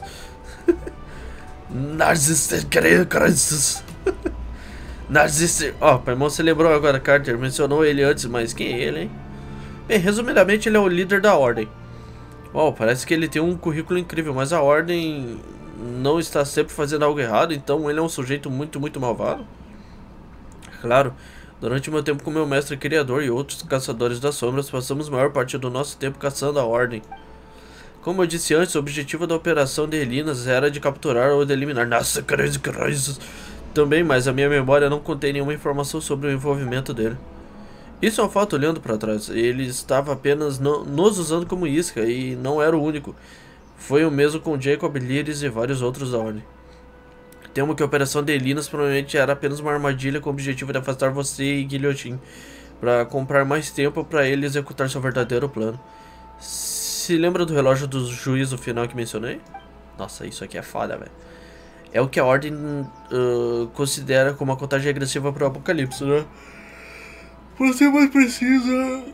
Narcissus. Narcissus. Ó, oh, Paimon se lembrou agora. Carter mencionou ele antes, mas quem é ele, hein? Bem, resumidamente, ele é o líder da Ordem. Uau, parece que ele tem um currículo incrível, mas a Ordem não está sempre fazendo algo errado, então ele é um sujeito muito, muito malvado. Claro, durante meu tempo com meu mestre criador e outros caçadores das sombras, passamos a maior parte do nosso tempo caçando a Ordem. Como eu disse antes, o objetivo da operação de Elinas era de capturar ou de eliminar Nossa, crazy, crazy. Também, mas a minha memória não contém nenhuma informação sobre o envolvimento dele. Isso é um fato olhando para trás. Ele estava apenas no, nos usando como isca e não era o único. Foi o mesmo com Jacob, Lyris e vários outros da Ordem. Temo que a operação de Elinas provavelmente era apenas uma armadilha com o objetivo de afastar você e Guilhotin, para comprar mais tempo para ele executar seu verdadeiro plano. Se lembra do relógio do juízo final que mencionei? Nossa, isso aqui é foda, velho. É o que a Ordem uh, considera como uma contagem agressiva para o apocalipse, né? Você mais precisa...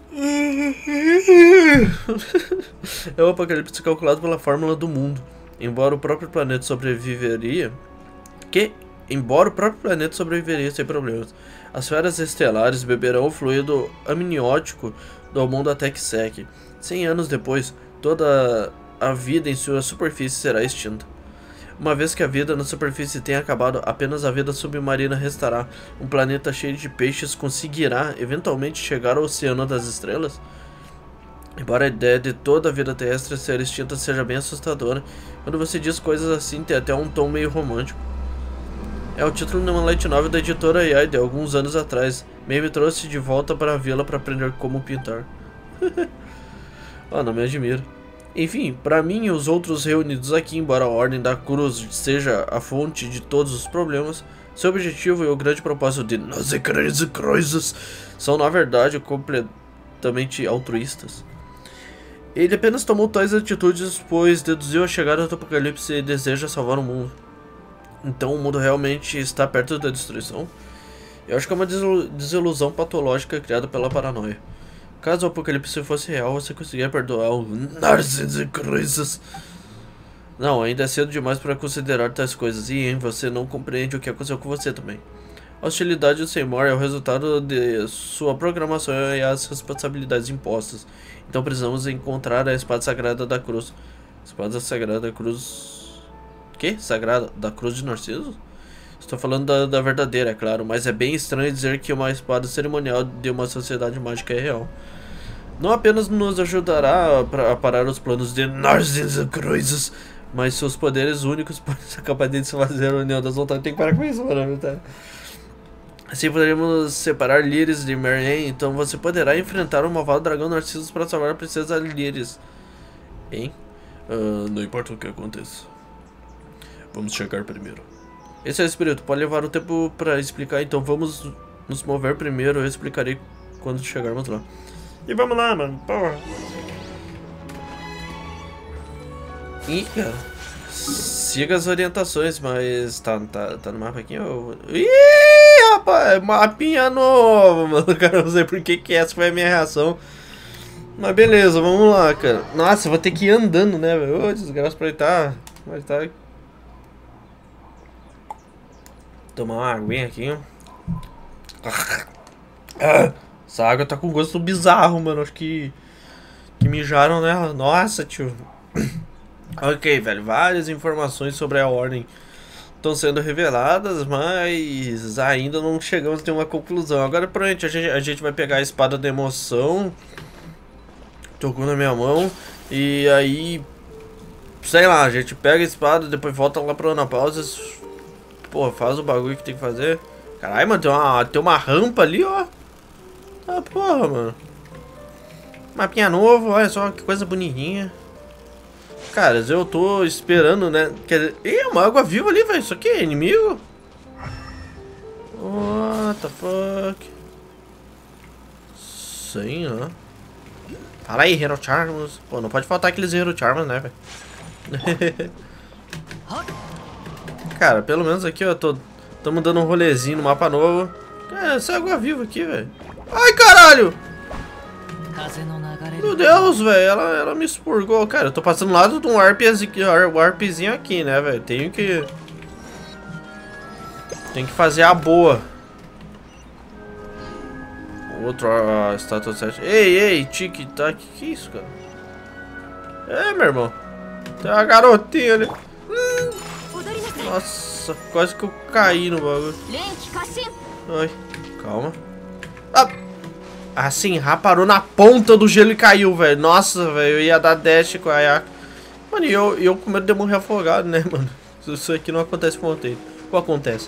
É o apocalipse calculado pela fórmula do mundo. Embora o próprio planeta sobreviveria... Que? Embora o próprio planeta sobreviveria sem problemas. As feras estelares beberão o fluido amniótico do mundo até que seque. Cem anos depois, toda a vida em sua superfície será extinta. Uma vez que a vida na superfície tenha acabado, apenas a vida submarina restará. Um planeta cheio de peixes conseguirá eventualmente chegar ao oceano das estrelas? Embora a ideia de toda a vida terrestre ser extinta seja bem assustadora, quando você diz coisas assim tem até um tom meio romântico. É o título de uma light novel da editora Yai de alguns anos atrás. May me trouxe de volta para a vila para aprender como pintar. Ah, não me admiro. Enfim, para mim e os outros reunidos aqui, embora a Ordem da Cruz seja a fonte de todos os problemas, seu objetivo e o grande propósito de Nossa Crazy Cruises são na verdade completamente altruístas. Ele apenas tomou tais atitudes pois deduziu a chegada do apocalipse e deseja salvar o mundo. Então o mundo realmente está perto da destruição? Eu acho que é uma desilusão patológica criada pela paranoia. Caso o apocalipse fosse real, você conseguiria perdoar o Narcissus Cruises. Não, ainda é cedo demais para considerar tais coisas. E hein, você não compreende o que aconteceu com você também. A hostilidade do Seymour é o resultado de sua programação e as responsabilidades impostas. Então precisamos encontrar a espada sagrada da cruz. Espada sagrada da cruz... Que? Sagrada? Da cruz de Narciso? Estou falando da, da verdadeira, é claro, mas é bem estranho dizer que uma espada cerimonial de uma sociedade mágica é real. Não apenas nos ajudará a, a parar os planos de Narcissus Cruises, mas seus poderes únicos podem ser capazes de fazer a união das vontades. Tem que parar com isso, mano. Tá? Assim poderemos separar Lyris de Marianne, então você poderá enfrentar o malvado dragão Narcissus para salvar a princesa Lyris. Hein? Uh, não importa o que aconteça. Vamos chegar primeiro. Esse é o espírito, pode levar o tempo para explicar, então vamos nos mover primeiro, eu explicarei quando chegarmos lá. E vamos lá, mano, porra. Ih, cara. Siga as orientações, mas tá, tá, tá no mapa aqui, eu... Ih, rapaz, mapinha novo, mano. Cara, não sei por que que essa foi a minha reação. Mas beleza, vamos lá, cara. Nossa, eu vou ter que ir andando, né, velho? Ô, desgraça pra ele tá... Vai tá... Tomar uma aguinha aqui, ó. Essa água tá com gosto bizarro, mano. Acho que... Que mijaram nela. Nossa, tio. Ok, velho. Várias informações sobre a ordem estão sendo reveladas, mas ainda não chegamos a ter uma conclusão. Agora, pronto, a gente, a gente vai pegar a espada da emoção. Tocou na minha mão. E aí... Sei lá, a gente pega a espada, depois volta lá pra Anapausa. Pô, faz o bagulho que tem que fazer. Caralho, mano, tem uma, tem uma rampa ali, ó. Ah, porra, mano. Mapinha novo, olha só que coisa bonitinha. Cara, eu tô esperando, né? Quer dizer, ih, uma água viva ali, velho. Isso aqui é inimigo? What the fuck? Sim, ó. Fala aí, Hero Charms. Pô, não pode faltar aqueles Hero Charms, né, velho? Cara, pelo menos aqui, ó, tô... Tamo dando um rolezinho no mapa novo. É, essa água viva aqui, velho. Ai, caralho! Meu Deus, velho, ela, ela me expurgou. Cara, eu tô passando do lado de um warpzinho aqui, né, velho? Tenho que... Tem que fazer a boa. Outro uh, status sete. Ei, ei, tic-tac. Que que é isso, cara? É, meu irmão. Tem uma garotinha ali. Hum. Nossa, quase que eu caí no bagulho. Ai, calma. Ah, assim, parou na ponta do gelo e caiu, velho. Nossa, velho, eu ia dar dash com a Ayaka. Mano, e eu, eu com medo de morrer afogado, né, mano? Isso aqui não acontece com o Tail. Ou acontece?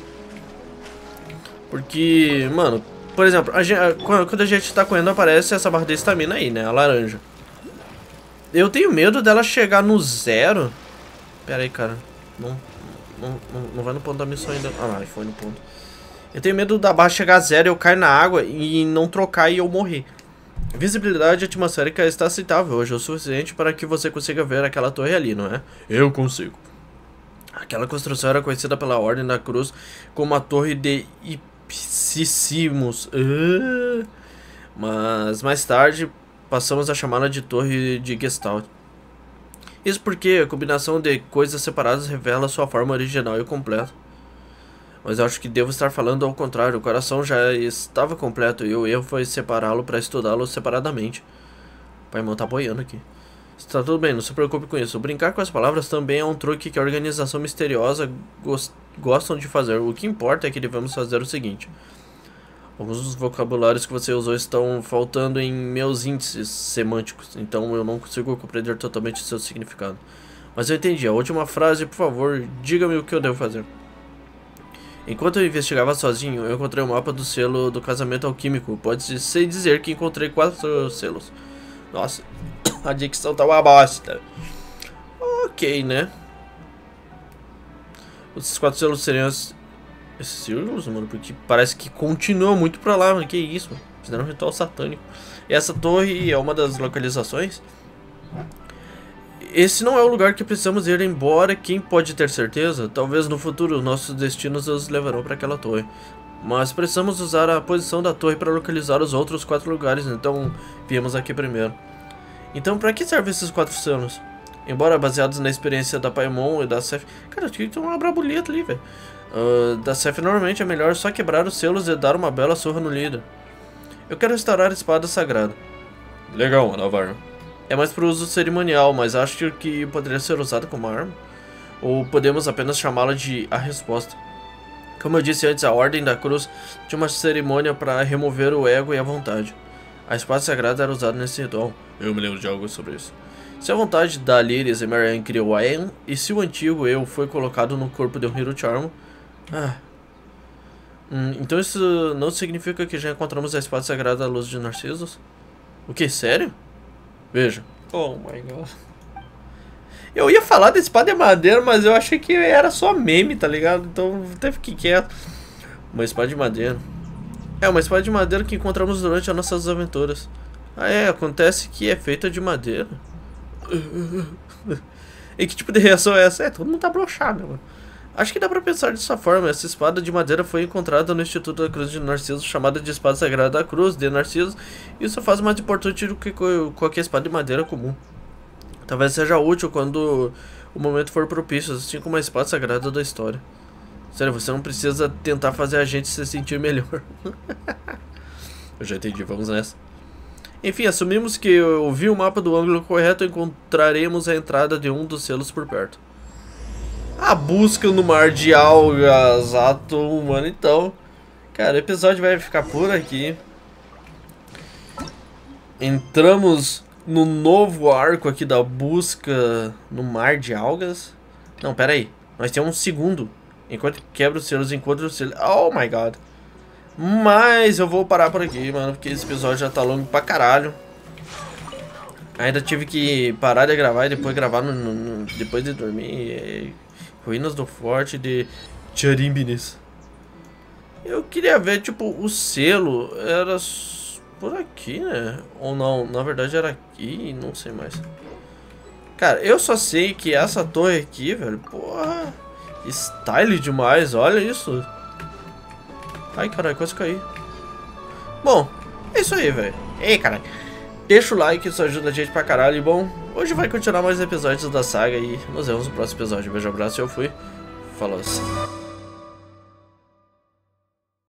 Porque, mano, por exemplo, a gente, quando a gente tá correndo aparece essa barra de estamina aí, né, a laranja. Eu tenho medo dela chegar no zero. Pera aí, cara. Não, não, não, não vai no ponto da missão ainda. Ah, não, foi no ponto. Eu tenho medo da barra chegar a zero, eu cair na água e não trocar e eu morrer. Visibilidade atmosférica está aceitável hoje, o suficiente para que você consiga ver aquela torre ali, não é? Eu consigo. Aquela construção era conhecida pela Ordem da Cruz como a Torre de Ipsissimus. Uh, mas mais tarde passamos a chamá-la de Torre de Gestalt. Isso porque a combinação de coisas separadas revela sua forma original e completa. Mas eu acho que devo estar falando ao contrário. O coração já estava completo e o erro foi separá-lo para estudá-lo separadamente. O Paimon tá boiando aqui. Está tudo bem, não se preocupe com isso. Brincar com as palavras também é um truque que a organização misteriosa gost gostam de fazer. O que importa é que devemos fazer o seguinte. Alguns dos vocabulários que você usou estão faltando em meus índices semânticos, então eu não consigo compreender totalmente seu significado. Mas eu entendi. A última frase, por favor, diga-me o que eu devo fazer. Enquanto eu investigava sozinho, eu encontrei o mapa do selo do casamento alquímico. Pode-se dizer que encontrei quatro selos. Nossa, a dicção tá uma bosta. Ok, né? Esses quatro selos seriam esses círculos, mano, porque parece que continua muito pra lá, mano. Que isso, mano? Fizeram um ritual satânico. E essa torre é uma das localizações. Esse não é o lugar que precisamos ir, embora quem pode ter certeza? Talvez no futuro nossos destinos nos levarão para aquela torre. Mas precisamos usar a posição da torre para localizar os outros quatro lugares, então viemos aqui primeiro. Então para que servem esses quatro selos? Embora baseados na experiência da Paimon e da Seth... Cara, tinha que ter uma brabuleta ali, velho. Uh, da Seth normalmente é melhor só quebrar os selos e dar uma bela surra no líder. Eu quero restaurar a espada sagrada. Legal, Navarro. É mais para uso cerimonial, mas acho que poderia ser usada como arma. Ou podemos apenas chamá-la de a resposta. Como eu disse antes, a Ordem da Cruz tinha uma cerimônia para remover o ego e a vontade. A espada sagrada era usada nesse ritual. Eu me lembro de algo sobre isso. Se a vontade da Lyris e Marianne criou a En, e se o antigo eu foi colocado no corpo de um Hero Charm... Ah... Hum, então isso não significa que já encontramos a espada sagrada à luz de Narcissus? O que? Sério? Veja. Oh my god. Eu ia falar da espada de madeira, mas eu achei que era só meme, tá ligado? Então teve que quieto. Uma espada de madeira. É, uma espada de madeira que encontramos durante as nossas aventuras. Ah é, acontece que é feita de madeira. E que tipo de reação é essa? É, todo mundo tá broxado, mano. Acho que dá pra pensar dessa forma. Essa espada de madeira foi encontrada no Instituto da Cruz de Narciso, chamada de Espada Sagrada da Cruz de Narciso. Isso faz mais importante do que qualquer espada de madeira comum. Talvez seja útil quando o momento for propício, assim como a espada sagrada da história. Sério, você não precisa tentar fazer a gente se sentir melhor. Eu já entendi, vamos nessa. Enfim, assumimos que eu vi o mapa do ângulo correto e encontraremos a entrada de um dos selos por perto. A busca no mar de algas, ato humano, então. Cara, o episódio vai ficar por aqui. Entramos no novo arco aqui da busca no mar de algas. Não, pera aí. Nós temos um segundo. Enquanto quebra os selos, encontra os selos. Oh my god. Mas eu vou parar por aqui, mano, porque esse episódio já tá longo pra caralho. Ainda tive que parar de gravar e depois gravar no, no, no, depois de dormir. Ruínas do Forte de Charimbines. Eu queria ver, tipo, o selo era por aqui, né? Ou não, na verdade era aqui, não sei mais. Cara, eu só sei que essa torre aqui, velho, porra, style demais, olha isso. Ai, caralho, quase caí. Bom, é isso aí, velho. Ei, caralho. Deixa o like, isso ajuda a gente pra caralho. E bom, hoje vai continuar mais episódios da saga e nos vemos no próximo episódio. Beijo, abraço e eu fui. Falou.